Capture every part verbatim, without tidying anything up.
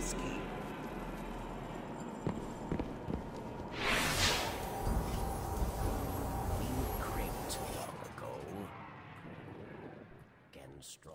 access key. Being cracked long ago. Again strong.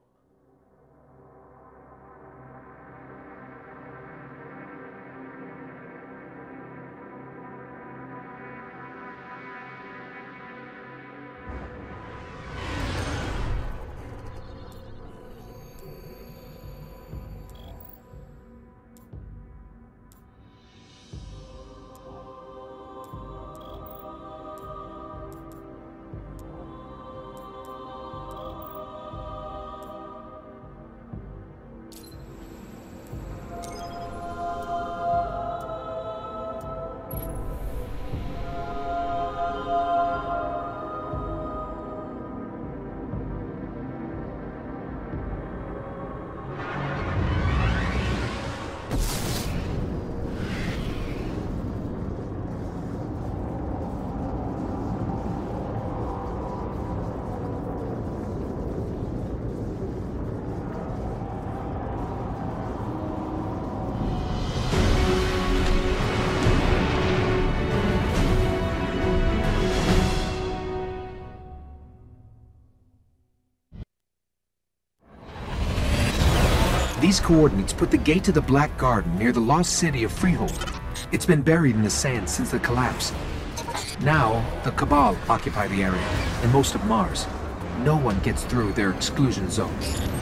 These coordinates put the gate to the Black Garden near the lost city of Freehold. It's been buried in the sand since the collapse. Now, the Cabal occupy the area, and most of Mars. No one gets through their exclusion zone.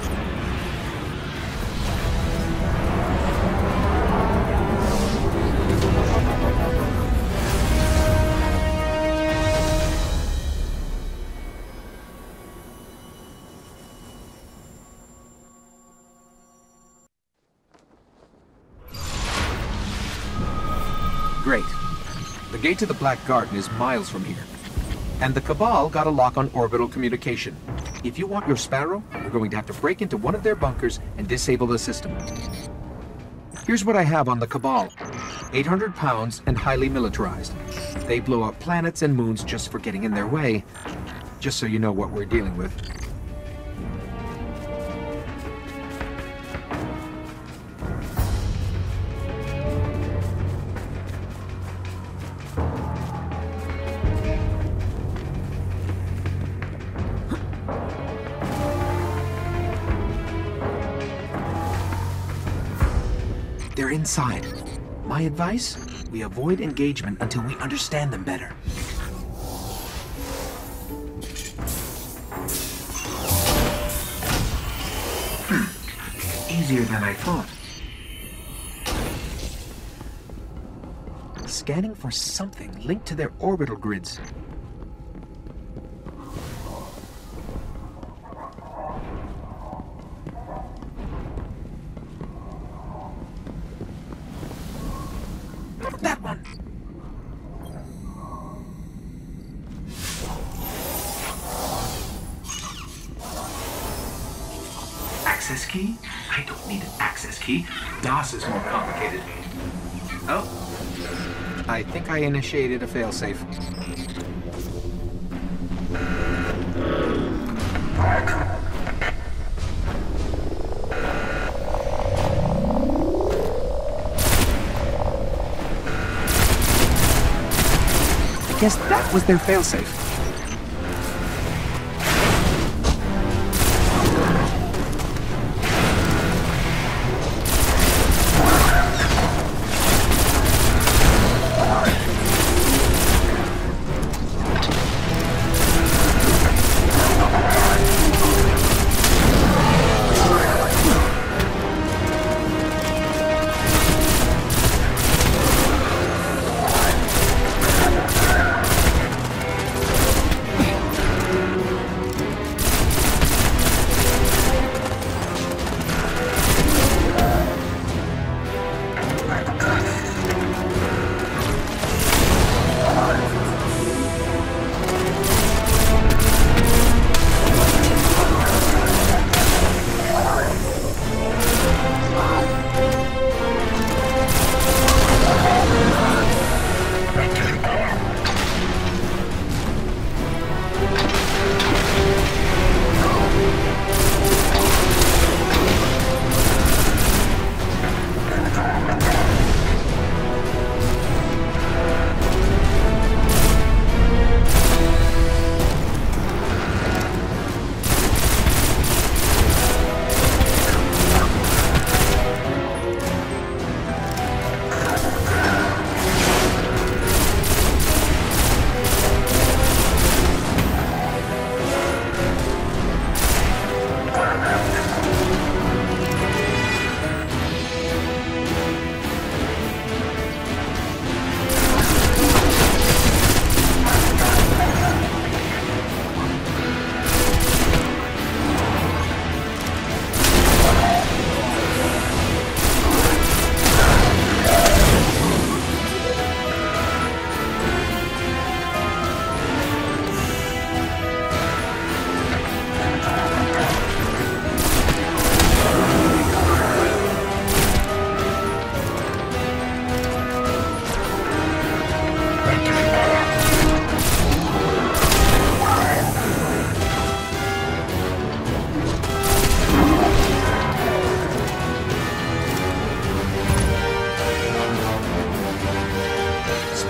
Great. The gate to the Black Garden is miles from here. And the Cabal got a lock on orbital communication. If you want your Sparrow, you're going to have to break into one of their bunkers and disable the system. Here's what I have on the Cabal. eight hundred pounds and highly militarized. They blow up planets and moons just for getting in their way. Just so you know what we're dealing with. They're inside. My advice? We avoid engagement until we understand them better. Easier than I thought. Scanning for something linked to their orbital grids. That one. Access key? I don't need an access key. DOS is more complicated. Oh. I think I initiated a failsafe. I guess that was their failsafe.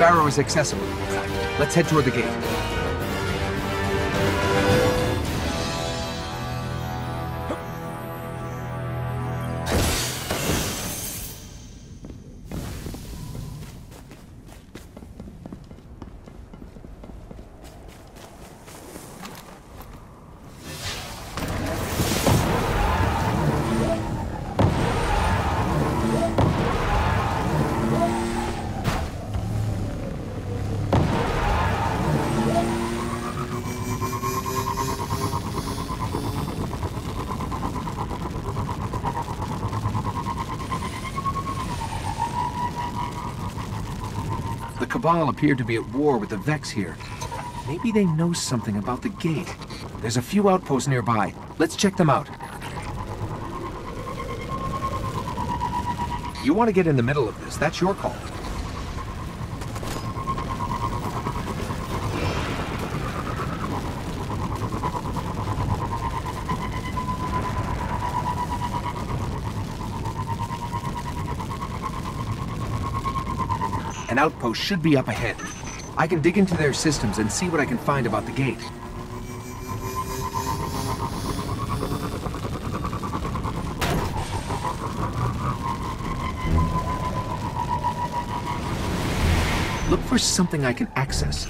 Sparrow is accessible. Let's head toward the gate. The Cabal appear to be at war with the Vex here. Maybe they know something about the gate. There's a few outposts nearby. Let's check them out. You want to get in the middle of this, that's your call. An outpost should be up ahead. I can dig into their systems and see what I can find about the gate. Look for something I can access.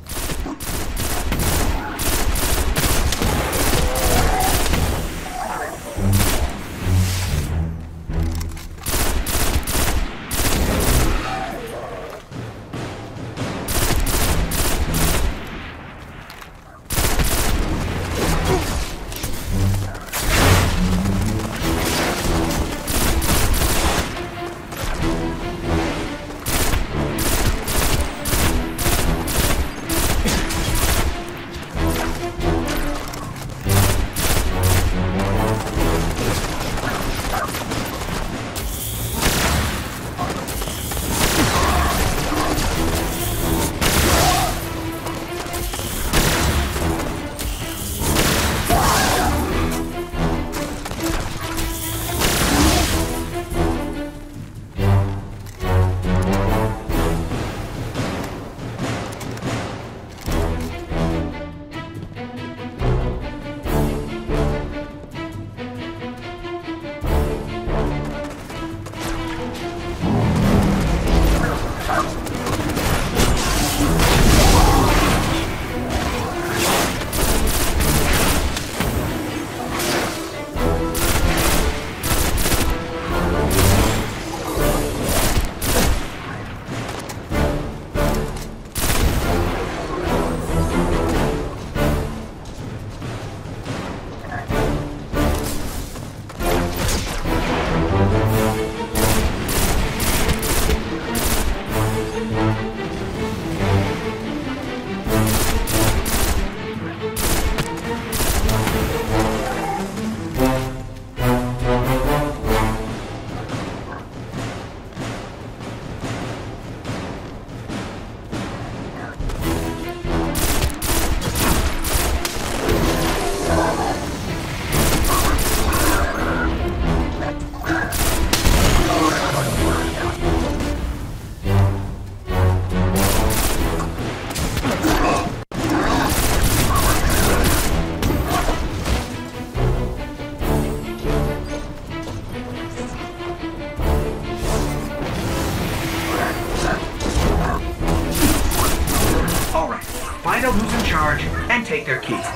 Find out who's in charge and take their keys.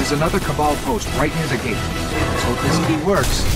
There's another Cabal post right near the gate. Let's hope this key works.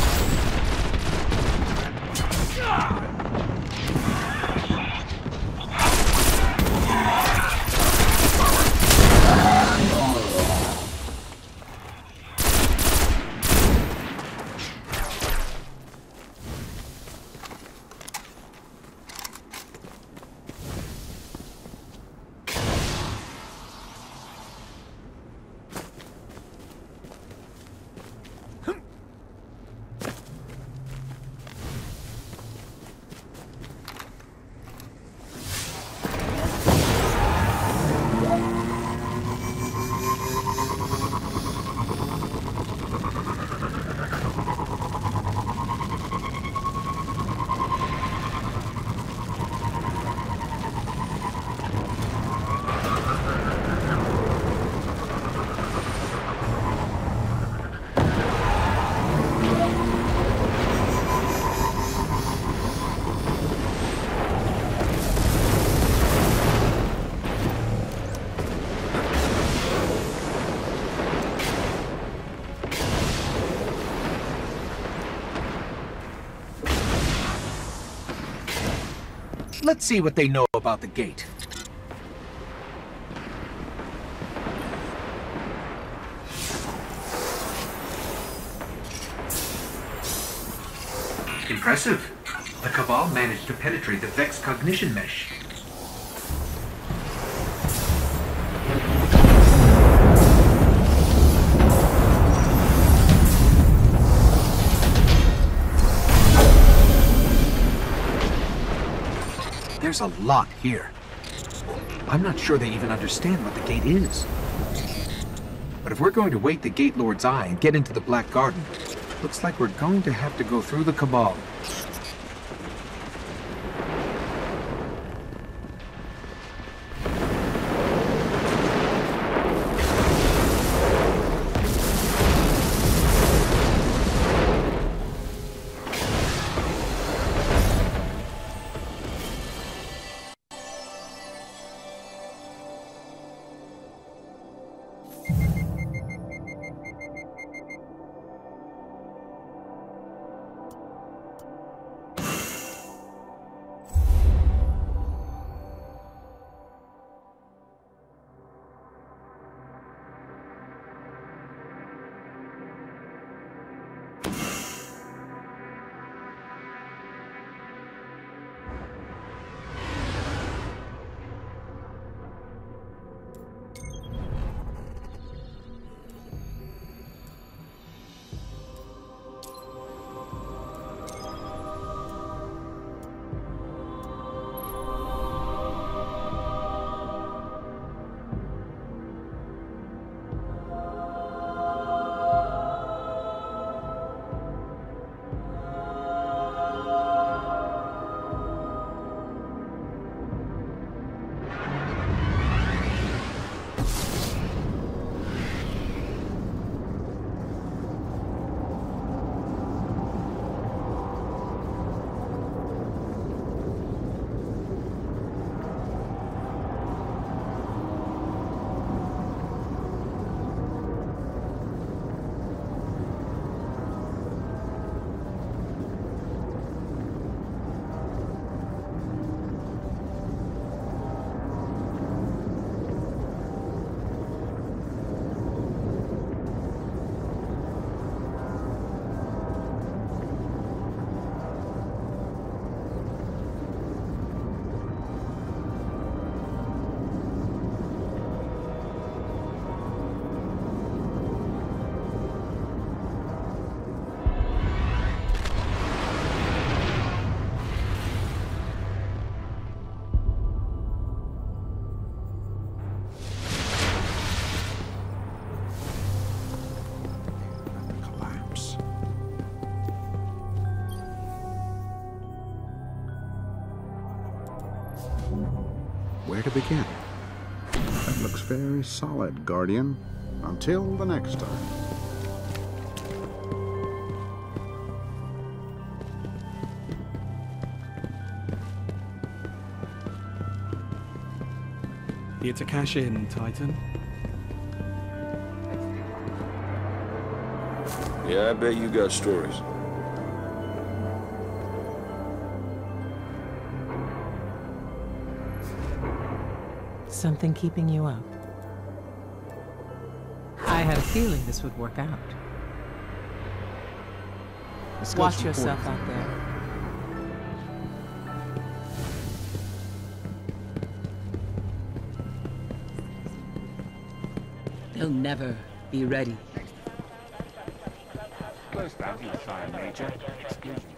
Let's see what they know about the gate. Impressive. The Cabal managed to penetrate the Vex cognition mesh. There's a lot here. I'm not sure they even understand what the gate is. But if we're going to wait the Gate Lord's eye and get into the Black Garden, looks like we're going to have to go through the Cabal. Where to begin? That looks very solid, Guardian. Until the next time. Here to cash in, Titan. Yeah, I bet you got stories. Something keeping you up? I had a feeling this would work out. Watch yourself out there. They'll never be ready. Close bounty, Sire Major. Excuse me.